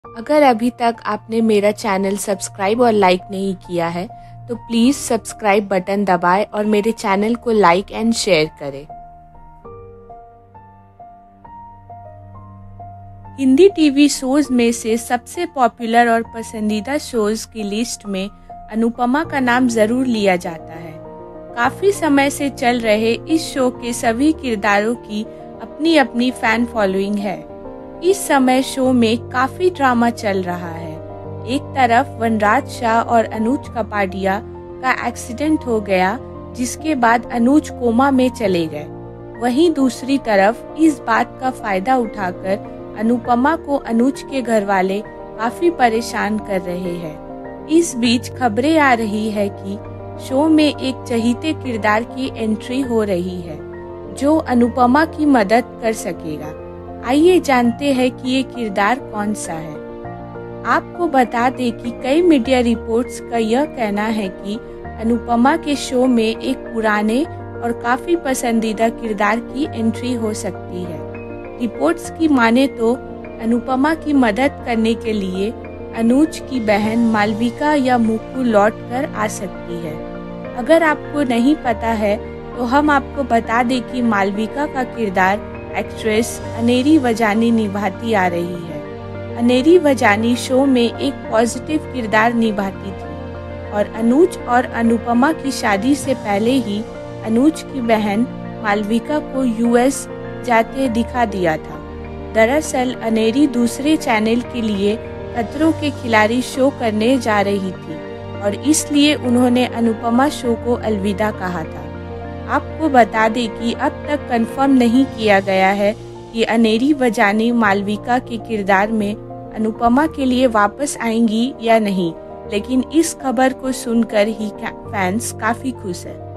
अगर अभी तक आपने मेरा चैनल सब्सक्राइब और लाइक नहीं किया है तो प्लीज़ सब्सक्राइब बटन दबाएं और मेरे चैनल को लाइक एंड शेयर करें। हिंदी टीवी शोज में से सबसे पॉपुलर और पसंदीदा शोज की लिस्ट में अनुपमा का नाम जरूर लिया जाता है। काफी समय से चल रहे इस शो के सभी किरदारों की अपनी अपनी फैन फॉलोइंग है। इस समय शो में काफी ड्रामा चल रहा है। एक तरफ वनराज शाह और अनुज कपाडिया का एक्सीडेंट हो गया, जिसके बाद अनुज कोमा में चले गए। वहीं दूसरी तरफ इस बात का फायदा उठाकर अनुपमा को अनुज के घरवाले काफी परेशान कर रहे हैं। इस बीच खबरें आ रही है कि शो में एक चहीते किरदार की एंट्री हो रही है जो अनुपमा की मदद कर सकेगा। आइए जानते हैं कि ये किरदार कौन सा है। आपको बता दें कि कई मीडिया रिपोर्ट्स का यह कहना है कि अनुपमा के शो में एक पुराने और काफी पसंदीदा किरदार की एंट्री हो सकती है। रिपोर्ट्स की माने तो अनुपमा की मदद करने के लिए अनुज की बहन मालविका या मुक्कू लौट कर आ सकती है। अगर आपको नहीं पता है तो हम आपको बता दें कि मालविका का किरदार एक्ट्रेस अनेरी वजानी निभाती आ रही है। अनेरी वजानी शो में एक पॉजिटिव किरदार निभाती थी और अनुज और अनुपमा की शादी से पहले ही अनुज की बहन मालविका को यूएस जाते दिखा दिया था। दरअसल अनेरी दूसरे चैनल के लिए खतरों के खिलाड़ी शो करने जा रही थी और इसलिए उन्होंने अनुपमा शो को अलविदा कहा था। आपको बता दें कि अब तक कंफर्म नहीं किया गया है कि अनेरी वजानी मालविका के किरदार में अनुपमा के लिए वापस आएंगी या नहीं, लेकिन इस खबर को सुनकर ही फैंस काफी खुश है।